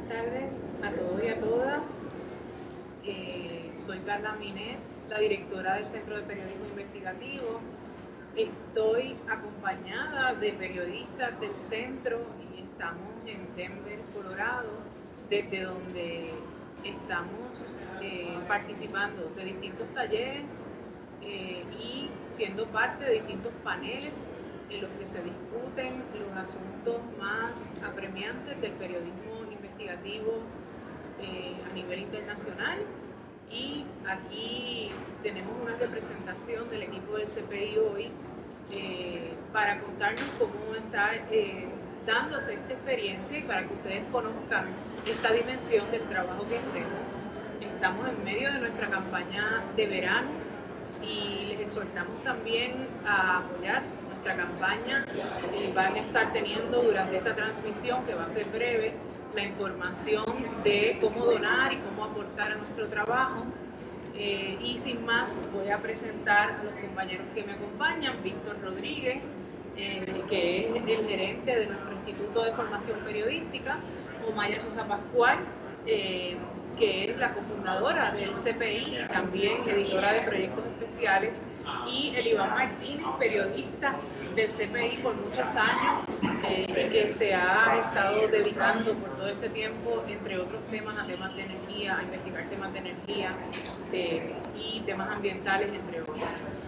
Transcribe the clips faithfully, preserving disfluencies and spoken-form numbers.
tardes a todos y a todas. Eh, soy Carla Minet, la directora del Centro de Periodismo Investigativo. Estoy acompañada de periodistas del centro y estamos en Denver, Colorado, desde donde estamos eh, participando de distintos talleres eh, y siendo parte de distintos paneles en los que se discuten los asuntos más apremiantes del periodismo investigativo eh, a nivel internacional. Y aquí tenemos una representación del equipo del C P I hoy eh, para contarnos cómo está eh, dándose esta experiencia y para que ustedes conozcan esta dimensión del trabajo que hacemos. Estamos en medio de nuestra campaña de verano y les exhortamos también a apoyar nuestra campaña. Eh, van a estar teniendo durante esta transmisión, que va a ser breve, la información de cómo donar y cómo aportar a nuestro trabajo. Eh, y sin más, voy a presentar a los compañeros que me acompañan. Víctor Rodríguez, eh, que es el gerente de nuestro Instituto de Formación Periodística. Omaya Sosa Pascual, eh, que es la cofundadora del C P I y también editora de proyectos especiales, y el Iván Martínez, periodista del C P I por muchos años, eh, que se ha estado dedicando por todo este tiempo, entre otros temas, a temas de energía, a investigar temas de energía eh, y temas ambientales, entre otros.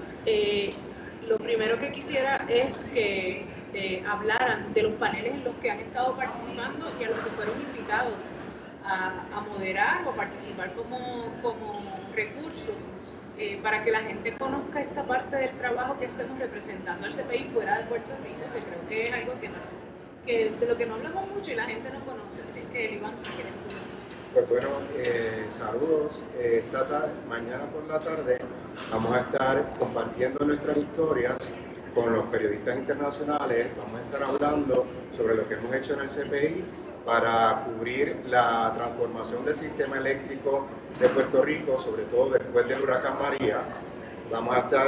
Eh, lo primero que quisiera es que eh, hablaran de los paneles en los que han estado participando y a los que fueron invitados A, a moderar o participar como, como recursos eh, para que la gente conozca esta parte del trabajo que hacemos representando al C P I fuera de Puerto Rico, que creo que es algo que, no, que de lo que no hablamos mucho y la gente no conoce. Así que, Iván, si quieres. Pues bueno, eh, saludos. Eh, esta tarde, mañana por la tarde vamos a estar compartiendo nuestras historias con los periodistas internacionales. Vamos a estar hablando sobre lo que hemos hecho en el C P I para cubrir la transformación del sistema eléctrico de Puerto Rico, sobre todo después del huracán María. Vamos a estar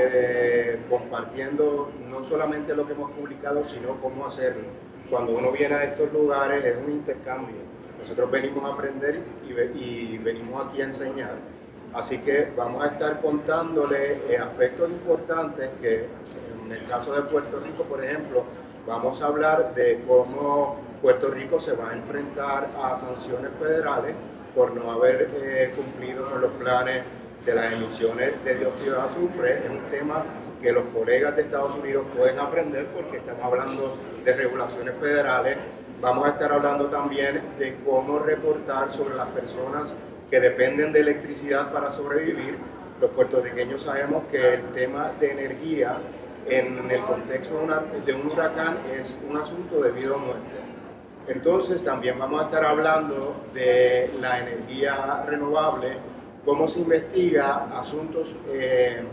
eh, compartiendo no solamente lo que hemos publicado, sino cómo hacerlo. Cuando uno viene a estos lugares es un intercambio. Nosotros venimos a aprender y, y venimos aquí a enseñar. Así que vamos a estar contándole eh, aspectos importantes que, en el caso de Puerto Rico, por ejemplo, vamos a hablar de cómo Puerto Rico se va a enfrentar a sanciones federales por no haber eh, cumplido con los planes de las emisiones de dióxido de azufre. Es un tema que los colegas de Estados Unidos pueden aprender porque estamos hablando de regulaciones federales. Vamos a estar hablando también de cómo reportar sobre las personas que dependen de electricidad para sobrevivir. Los puertorriqueños sabemos que el tema de energía en el contexto de, una, de un huracán es un asunto de vida o muerte. Entonces también vamos a estar hablando de la energía renovable, cómo se investiga asuntos, eh,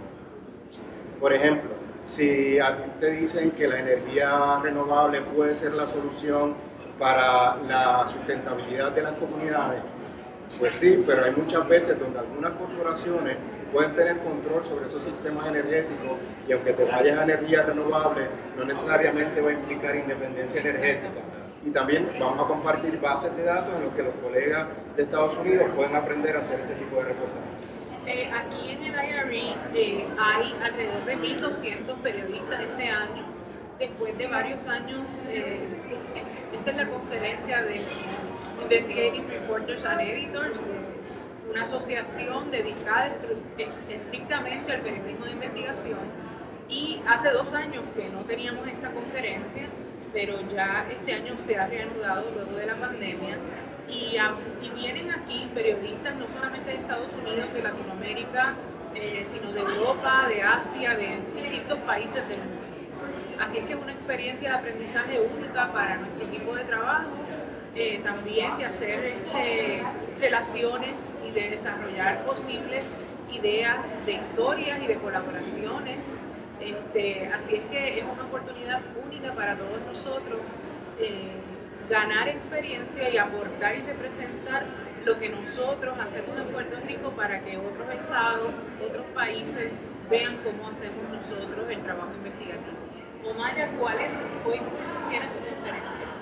por ejemplo, si a ti te dicen que la energía renovable puede ser la solución para la sustentabilidad de las comunidades, pues sí, pero hay muchas veces donde algunas corporaciones pueden tener control sobre esos sistemas energéticos y aunque te vayas a energía renovable, no necesariamente va a implicar independencia energética. Y también vamos a compartir bases de datos en los que los colegas de Estados Unidos pueden aprender a hacer ese tipo de reportajes. Eh, aquí en el I R E eh, hay alrededor de mil doscientos periodistas este año, después de varios años. Eh, esta es la conferencia del Investigative Reporters and Editors, de una asociación dedicada estrictamente al periodismo de investigación, y hace dos años que no teníamos esta conferencia, pero ya este año se ha reanudado luego de la pandemia, y, a, y vienen aquí periodistas no solamente de Estados Unidos, de Latinoamérica, eh, sino de Europa, de Asia, de distintos países del mundo. Así es que es una experiencia de aprendizaje única para nuestro equipo de trabajo, eh, también de hacer este, relaciones y de desarrollar posibles ideas de historias y de colaboraciones. Este, así es que es una oportunidad única para todos nosotros eh, ganar experiencia y aportar y representar lo que nosotros hacemos en Puerto Rico para que otros estados, otros países vean cómo hacemos nosotros el trabajo investigativo. Omaya, ¿cuál es? Hoy tienes tu conferencia. Bueno,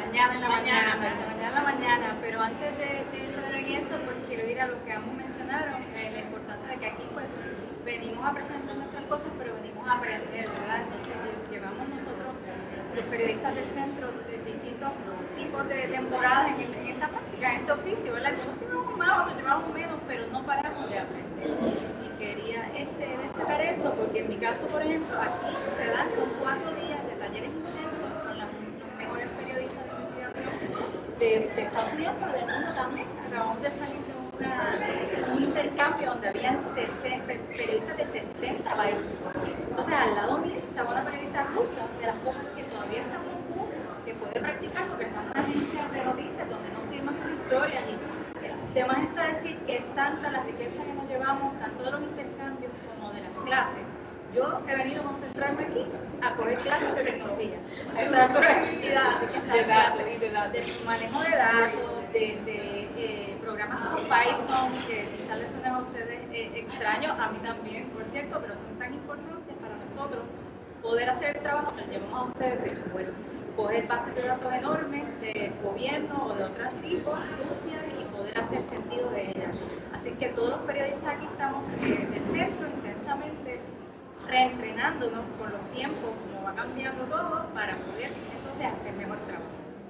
mañana en la mañana, Mañana. desde mañana en la mañana, pero antes de, de entrar en eso, pues quiero ir a lo que ambos mencionaron, eh, la importancia de que aquí pues venimos a presentar nuestras cosas, pero venimos a aprender, ¿verdad? Entonces lle- llevamos nosotros, los periodistas del centro, de distintos tipos de temporadas en, en esta práctica, en este oficio, ¿verdad? Unos llevamos más, otros llevamos menos, pero no paramos de aprender. Y quería este, destacar eso, porque en mi caso, por ejemplo, aquí se dan, son cuatro días de talleres intensos con las, los mejores periodistas de investigación de, de Estados Unidos, pero del mundo también. Acabamos de salir de una, de un intercambio donde habían sesenta, periodistas de sesenta países. Entonces, al lado mío estaba una periodista rusa, de las pocas que todavía está en Moscú, que puede practicar porque está en una agencia de noticias donde no firma sus historias. Y el tema está decir que es tanta la riqueza que nos llevamos, tanto de los intercambios como de las clases. Yo he venido a concentrarme aquí a coger clases de tecnología. A esta altura de mi vida, así que De datos y de datos. de manejo de datos, de, de eh, programas como Python, que quizás les suenan a ustedes eh, extraños, a mí también, por cierto, pero son tan importantes para nosotros poder hacer el trabajo que les llevamos a ustedes de pues, coger bases de datos enormes de gobierno o de otros tipos, sucias, y poder hacer sentido de ellas. Así que todos los periodistas aquí estamos eh, del centro intensamente reentrenándonos con los tiempos, como va cambiando todo, para poder entonces hacer mejor trabajo.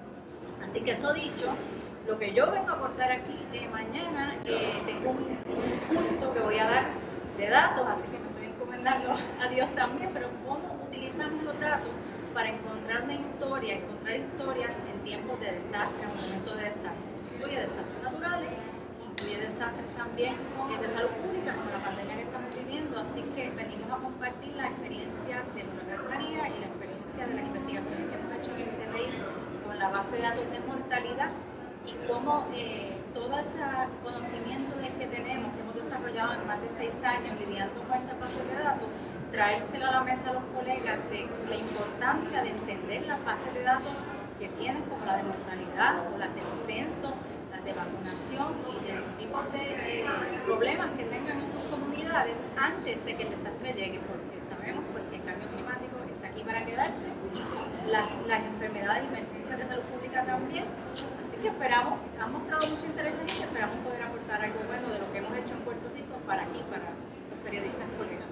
Así que eso dicho, lo que yo vengo a aportar aquí eh, mañana, eh, tengo un, un curso que voy a dar de datos, así que me estoy encomendando a Dios también, pero cómo utilizamos los datos para encontrar una historia, encontrar historias en tiempos de desastre, en momentos de desastre. Incluye desastres naturales, incluye desastres también eh, de salud pública, como la pandemia que estamos viviendo, así que venimos a compartir la experiencia del huracán María y la experiencia de las investigaciones que hemos hecho en el C B I con la base de datos de mortalidad y cómo eh, todo ese conocimiento de que tenemos, que hemos desarrollado en más de seis años lidiando con esta base de datos, traérselo a la mesa a los colegas de la importancia de entender las bases de datos que tienen, como la de mortalidad o las del censo, las de vacunación y de los tipos de eh, problemas que tengan en sus comunidades antes de que el desastre llegue, porque sabemos pues, que el cambio climático está aquí para quedarse, las, las enfermedades y emergencias de salud pública también. Así que esperamos, han mostrado mucho interés en esto y esperamos poder aportar algo bueno de lo que hemos hecho en Puerto Rico para aquí, para los periodistas colegas.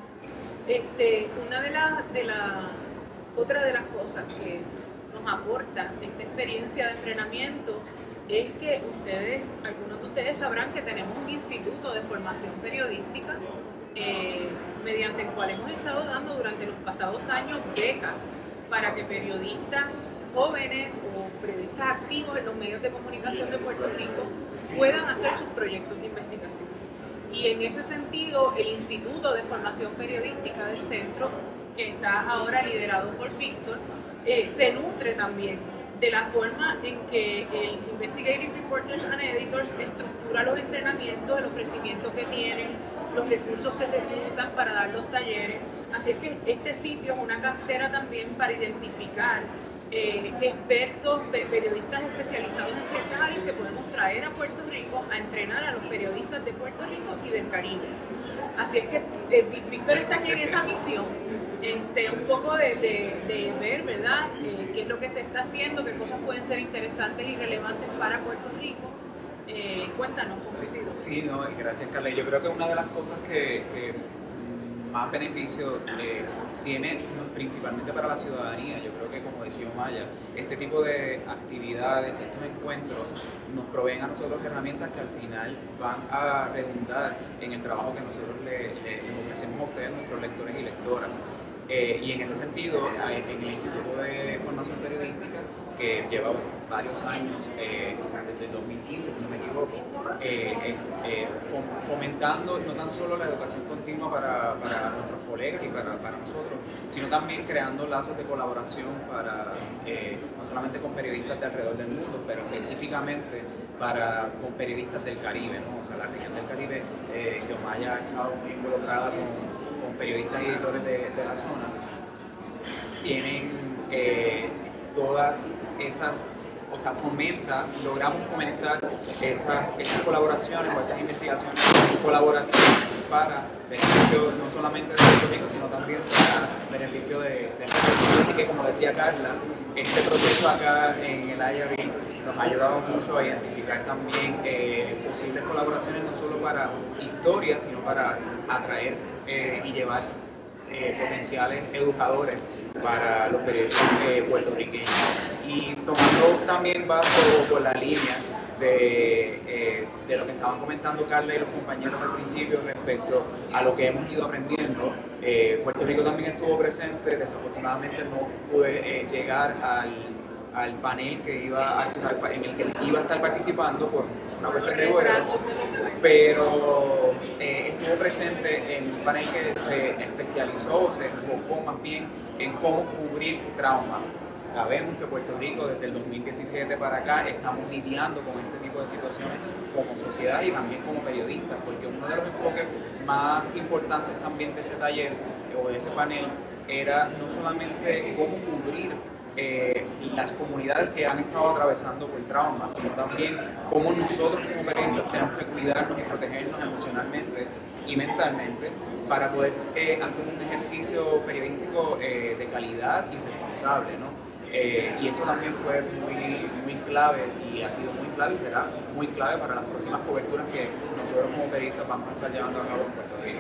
Este, una de las, de la, otra de las cosas que nos aporta esta experiencia de entrenamiento es que ustedes, algunos de ustedes sabrán que tenemos un instituto de formación periodística eh, mediante el cual hemos estado dando durante los pasados años becas para que periodistas jóvenes o periodistas activos en los medios de comunicación de Puerto Rico puedan hacer sus proyectos de investigación. Y en ese sentido, el Instituto de Formación Periodística del Centro, que está ahora liderado por Víctor, eh, se nutre también de la forma en que el Investigative Reporters and Editors estructura los entrenamientos, el ofrecimiento que tienen, los recursos que reclutan para dar los talleres. Así es que este sitio es una cantera también para identificar eh, expertos, periodistas especializados en ciertas áreas que podemos traer a Puerto Rico a entrenar a los periodistas de Puerto Rico y del Caribe. Así es que eh, Víctor está aquí en esa misión, este, un poco de, de, de ver, ¿verdad?, eh, qué es lo que se está haciendo, qué cosas pueden ser interesantes y relevantes para Puerto Rico. Eh, cuéntanos, ¿cómo Sí, sido? sí, no, gracias, Carla. Yo creo que una de las cosas que, que más beneficio eh, tiene principalmente para la ciudadanía, yo creo que, como decía Maya, este tipo de actividades, estos encuentros nos proveen a nosotros herramientas que al final van a redundar en el trabajo que nosotros le, le, le ofrecemos a ustedes, nuestros lectores y lectoras. Eh, y en ese sentido, en el Instituto de Formación Periodística, que lleva varios años, eh, desde el dos mil quince, si no me equivoco, eh, eh, eh, fomentando no tan solo la educación continua para, para nuestros colegas y para, para nosotros, sino también creando lazos de colaboración para, eh, no solamente con periodistas de alrededor del mundo, pero específicamente para, con periodistas del Caribe, ¿no? O sea, la región del Caribe, eh, que Omaya ha estado muy involucrada con con periodistas y editores de, de la zona, tienen eh, todas esas, o sea, fomenta, logramos fomentar esas, esas colaboraciones o esas investigaciones colaborativas para beneficio no solamente de Puerto Rico, sino también para beneficio de, de Así que, como decía Carla, este proceso acá en el I R E nos ha ayudado mucho a identificar también eh, posibles colaboraciones, no solo para historias, sino para atraer eh, y llevar eh, potenciales educadores para los periodistas eh, puertorriqueños. Y tomando también bajo por la línea de, eh, de lo que estaban comentando Carla y los compañeros al principio respecto a lo que hemos ido aprendiendo, eh, Puerto Rico también estuvo presente. Desafortunadamente no pude eh, llegar al, al panel que iba a estar, en el que iba a estar participando por una cuestión de vuelo, pero eh, estuvo presente en un panel que se especializó, se enfocó más bien en cómo cubrir trauma. Sabemos que Puerto Rico desde el dos mil diecisiete para acá estamos lidiando con este tipo de situaciones como sociedad y también como periodistas, porque uno de los enfoques más importantes también de ese taller o de ese panel era no solamente cómo cubrir eh, las comunidades que han estado atravesando por trauma, sino también cómo nosotros como periodistas tenemos que cuidarnos y protegernos emocionalmente y mentalmente para poder eh, hacer un ejercicio periodístico eh, de calidad y responsable, ¿no? Eh, y eso también fue muy, muy clave y ha sido muy clave y será muy clave para las próximas coberturas que nosotros como periodistas vamos a estar llevando a cabo en Puerto Rico.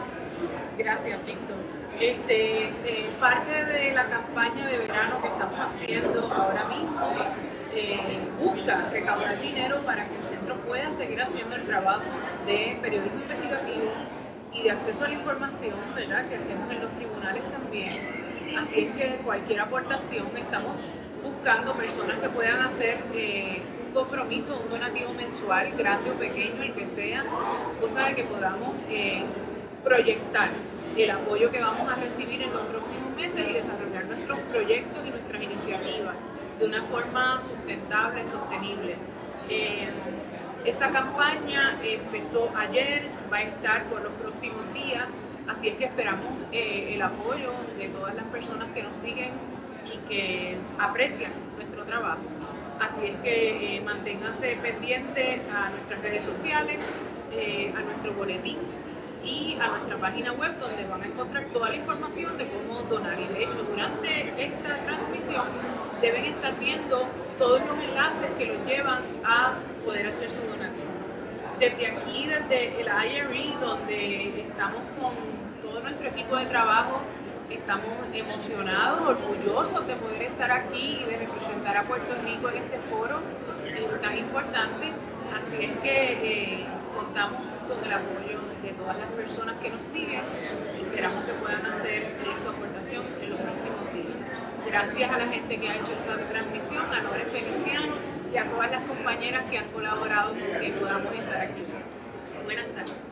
Gracias, Víctor. Este, eh, parte de la campaña de verano que estamos haciendo ahora mismo eh, busca recaudar dinero para que el centro pueda seguir haciendo el trabajo de periodismo investigativo y de acceso a la información, ¿verdad?, que hacemos en los tribunales también. Así es que cualquier aportación, estamos buscando personas que puedan hacer eh, un compromiso, un donativo mensual, grande o pequeño, el que sea, cosa de que podamos eh, proyectar el apoyo que vamos a recibir en los próximos meses y desarrollar nuestros proyectos y nuestras iniciativas de una forma sustentable y sostenible. Eh, esa campaña empezó ayer, va a estar por los próximos días. Así es que esperamos eh, el apoyo de todas las personas que nos siguen y que aprecian nuestro trabajo. Así es que eh, manténganse pendientes a nuestras redes sociales, eh, a nuestro boletín y a nuestra página web, donde van a encontrar toda la información de cómo donar. Y de hecho, durante esta transmisión deben estar viendo todos los enlaces que los llevan a poder hacer su donativo. Desde aquí, desde el I R E, donde estamos con todo nuestro equipo de trabajo, estamos emocionados, orgullosos de poder estar aquí y de representar a Puerto Rico en este foro eh, tan importante. Así es que eh, contamos con el apoyo de todas las personas que nos siguen. Esperamos que puedan hacer eh, su aportación en los próximos días. Gracias a la gente que ha hecho esta transmisión, a Lore Feliciano y a todas las compañeras que han colaborado con que podamos estar aquí. Buenas tardes.